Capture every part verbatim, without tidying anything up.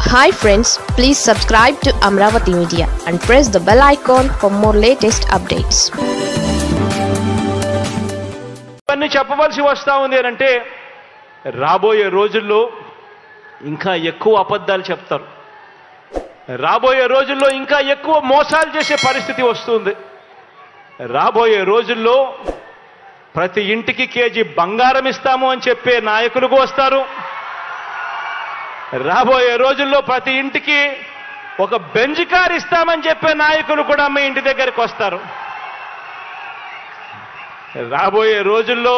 Hi friends, please subscribe to Amravati Media and press the bell icon for more latest updates. అన్ని చెప్పవలసి వస్తా ఉంది అంటే రాబోయే రోజుల్లో ఇంకా ఎక్కువ అబద్ధాలు చెప్తారు. రాబోయే రోజుల్లో ఇంకా ఎక్కువ మోసాలు చేసే పరిస్థితి వస్తుంది. రాబోయే రోజుల్లో ప్రతి ఇంటికి కేజీ బంగారం ఇస్తాము అని చెప్పే నాయకులు వస్తారు. రాబోయే రోజుల్లో ప్రతి ఇంటికి ఒక బెంజ్ కార్ ఇస్తామని చెప్పే నాయకులు కూడా మీ ఇంటి దగ్గరికి వస్తారు. రాబోయే రోజుల్లో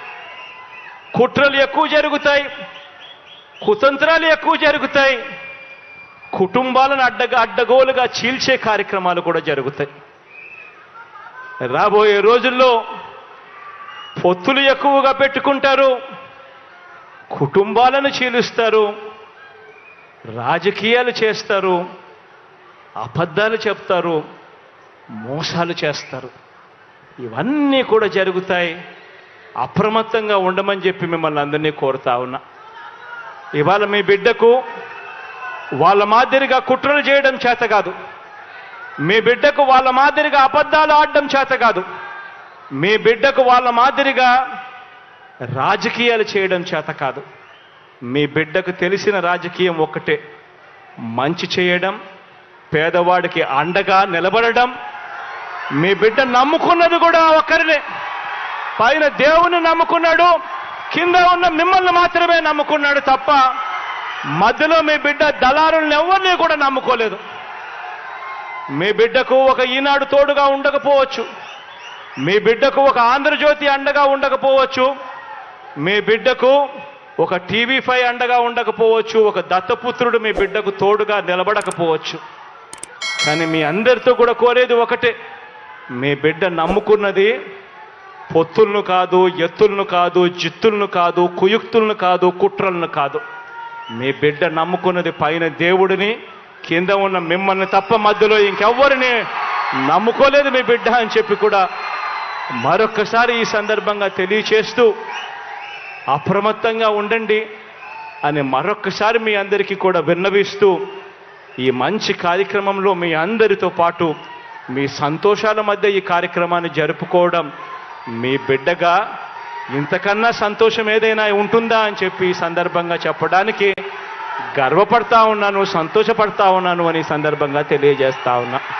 కుట్రలు ఎక్కువ జరుగుతాయి, కుతంత్రాలు ఎక్కువ జరుగుతాయి, కుటుంబాలను అడ్డగా అడ్డగోలుగా చీల్చే కార్యక్రమాలు కూడా జరుగుతాయి. రాబోయే రోజుల్లో పొత్తులు ఎక్కువగా పెట్టుకుంటారు, కుటుంబాలను చీలుస్తారు, రాజకీయాలు చేస్తారు, అబద్ధాలు చెప్తారు, మోసాలు చేస్తారు. ఇవన్నీ కూడా జరుగుతాయి. అప్రమత్తంగా ఉండమని చెప్పి మిమ్మల్ని అందరినీ కోరుతా ఉన్నా. ఇవాళ మీ బిడ్డకు వాళ్ళ మాదిరిగా కుట్రలు చేయడం చేత కాదు, మీ బిడ్డకు వాళ్ళ మాదిరిగా అబద్ధాలు ఆడడం చేత కాదు, మీ బిడ్డకు వాళ్ళ మాదిరిగా రాజకీయాలు చేయడం చేత కాదు. మీ బిడ్డకు తెలిసిన రాజకీయం ఒక్కటే, మంచి చేయడం, పేదవాడికి అండగా నిలబడడం. మీ బిడ్డ నమ్ముకున్నది కూడా ఒక్కరినే, పైన దేవుని నమ్ముకున్నాడు, కింద ఉన్న మిమ్మల్ని మాత్రమే నమ్ముకున్నాడు తప్ప మధ్యలో మీ బిడ్డ దళారులను ఎవరిని కూడా నమ్ముకోలేదు. మీ బిడ్డకు ఒక ఈనాడు తోడుగా ఉండకపోవచ్చు, మీ బిడ్డకు ఒక ఆంధ్రజ్యోతి అండగా ఉండకపోవచ్చు, మీ బిడ్డకు ఒక టీవీ ఫైవ్ అండగా ఉండకపోవచ్చు, ఒక దత్తపుత్రుడు మీ బిడ్డకు తోడుగా నిలబడకపోవచ్చు. కానీ మీ అందరితో కూడా కోరేది ఒకటే, మీ బిడ్డ నమ్ముకున్నది పొత్తులను కాదు, ఎత్తులను కాదు, జిత్తులను కాదు, కుయుక్తులను కాదు, కుట్రలను కాదు. మీ బిడ్డ నమ్ముకున్నది పైన దేవుడిని, కింద ఉన్న మిమ్మల్ని తప్ప మధ్యలో ఇంకెవ్వరిని నమ్ముకోలేదు మీ బిడ్డ అని చెప్పి కూడా మరొక్కసారి ఈ సందర్భంగా తెలియచేస్తూ అప్రమత్తంగా ఉండండి అని మరొక్కసారి మీ అందరికీ కూడా విన్నవిస్తూ, ఈ మంచి కార్యక్రమంలో మీ అందరితో పాటు మీ సంతోషాల మధ్య ఈ కార్యక్రమాన్ని జరుపుకోవడం, మీ బిడ్డగా ఇంతకన్నా సంతోషం ఏదైనా ఉంటుందా అని చెప్పి ఈ సందర్భంగా చెప్పడానికి గర్వపడతా ఉన్నాను, సంతోషపడతా ఉన్నాను అని ఈ సందర్భంగా తెలియజేస్తా ఉన్నా.